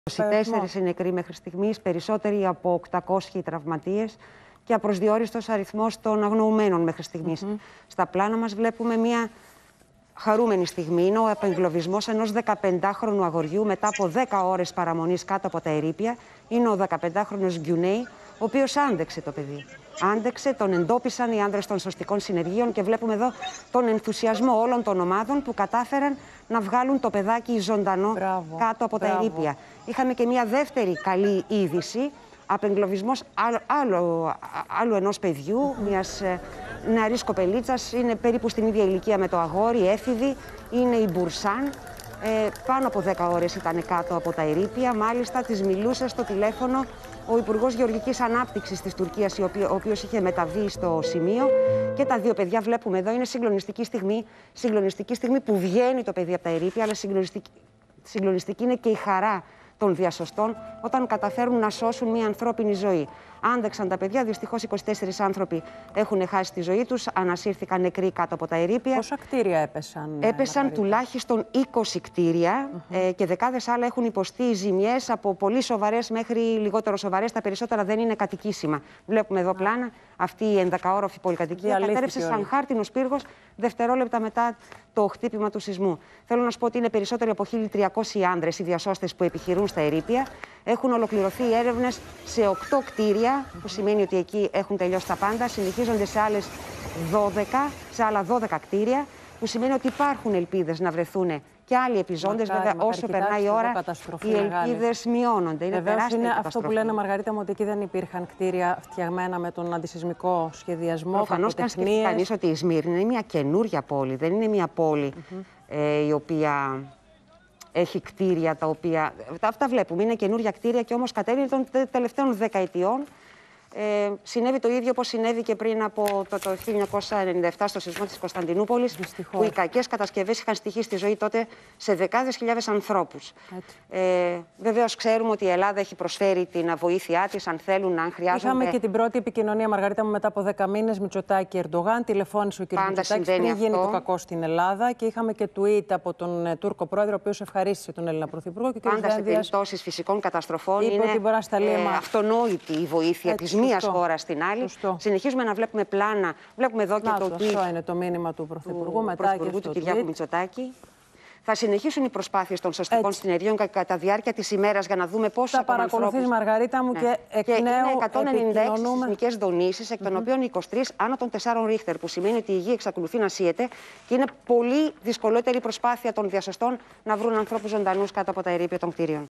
24 οι νεκροί μέχρι στιγμής, περισσότεροι από 800 οι τραυματίες και απροσδιόριστος αριθμός των αγνοουμένων μέχρι στιγμής. Στα πλάνα μας βλέπουμε μια χαρούμενη στιγμή. Είναι ο απεγκλωβισμός ενός 15χρονου αγοριού μετά από 10 ώρες παραμονής κάτω από τα ερείπια. Είναι ο 15χρονος Γκιουνέι, ο οποίος άντεξε το παιδί. Άντεξε, τον εντόπισαν οι άνδρες των σωστικών συνεργείων και βλέπουμε εδώ τον ενθουσιασμό όλων των ομάδων που κατάφεραν να βγάλουν το παιδάκι ζωντανό κάτω από τα ερείπια. Είχαμε και μια δεύτερη καλή είδηση, απεγκλωβισμός άλλου ενός παιδιού, μιας νεαρής κοπελίτσας, είναι περίπου στην ίδια ηλικία με το αγόρι, έφηβη, είναι η Μπουρσάν. Πάνω από 10 ώρες ήταν κάτω από τα ερείπια, μάλιστα της μιλούσε στο τηλέφωνο ο Υπουργός Γεωργικής Ανάπτυξης της Τουρκίας, ο οποίος είχε μεταβεί στο σημείο, και τα δύο παιδιά βλέπουμε εδώ. Είναι συγκλονιστική στιγμή που βγαίνει το παιδί από τα ερείπια, αλλά συγκλονιστική είναι και η χαρά των διασωστών όταν καταφέρουν να σώσουν μια ανθρώπινη ζωή. Άντεξαν τα παιδιά, δυστυχώς 24 άνθρωποι έχουν χάσει τη ζωή τους, ανασύρθηκαν νεκροί κάτω από τα ερείπια. Πόσα κτίρια έπεσαν? Έπεσαν τουλάχιστον 20 κτίρια και δεκάδες άλλα έχουν υποστεί ζημιές από πολύ σοβαρές μέχρι λιγότερο σοβαρές. Τα περισσότερα δεν είναι κατοικήσιμα. Βλέπουμε εδώ πλάνα. Αυτή η 11όροφη πολυκατοικία κατέρευσε σαν χάρτινος πύργος δευτερόλεπτα μετά το χτύπημα του σεισμού. Θέλω να σου πω ότι είναι περισσότεροι από 1.300 άνδρες οι διασώστες που επιχειρούν στα ερείπια. Έχουν ολοκληρωθεί οι έρευνες σε 8 κτίρια, που σημαίνει ότι εκεί έχουν τελειώσει τα πάντα. Συνεχίζονται σε άλλα 12 κτίρια, που σημαίνει ότι υπάρχουν ελπίδες να βρεθούν και άλλοι επιζώντες. Βέβαια, όσο περνάει η ώρα, οι ελπίδες μειώνονται. Είναι τεράστια η καταστροφή. Αυτό που λένε, Μαργαρίτα μου, ότι εκεί δεν υπήρχαν κτίρια φτιαγμένα με τον αντισεισμικό σχεδιασμό. Προφανώς, και αν σκεφτεί κανείς ότι η Σμύρνη είναι μια καινούρια πόλη, δεν είναι μια πόλη η οποία έχει κτίρια τα οποία. Αυτά βλέπουμε. Είναι καινούρια κτίρια και όμως κατέβει των τελευταίων δεκαετιών. Συνέβη το ίδιο όπως συνέβη και πριν από το 1997 στο σεισμό της Κωνσταντινούπολης, που οι κακές κατασκευές είχαν στοιχήσει στη ζωή τότε σε δεκάδες χιλιάδες ανθρώπους. Βεβαίως ξέρουμε ότι η Ελλάδα έχει προσφέρει την βοήθειά της, αν θέλουν, αν χρειάζονται. Είχαμε και την πρώτη επικοινωνία, Μαργαρίτα μου, μετά από 10 μήνες, Μητσοτάκη Ερντογάν. Τηλεφώνησε ο κ. Μητσοτάκης πριν γίνει το κακό στην Ελλάδα, και είχαμε και tweet από τον Τούρκο πρόεδρο, ο οποίος ευχαρίστησε τον Έλληνα Πρωθυπουργό. Πάντα σε περιπτώσεις φυσικών καταστροφών είναι αυτονόητη η βοήθεια της μίας χώρας στην άλλη. Συνεχίζουμε να βλέπουμε πλάνα. Βλέπουμε εδώ και το tweet. Αυτό είναι το μήνυμα του Πρωθυπουργού μετά και του Κυριάκου Μητσοτάκη. Θα συνεχίσουν οι προσπάθειες των σωστικών συνεργείων κατά τη διάρκεια της ημέρας για να δούμε πόσους θα παρακολουθείς, Μαργαρίτα μου, και εκ νέου είναι 196 σεισμικές δονήσεις, εκ των οποίων 23 άνω των 4 ρίχτερ, που σημαίνει ότι η γη εξακολουθεί να σύεται και είναι πολύ δυσκολότερη προσπάθεια των διασωστών να βρουν ανθρώπους ζωντανούς κάτω από τα ερείπια των κτίριων.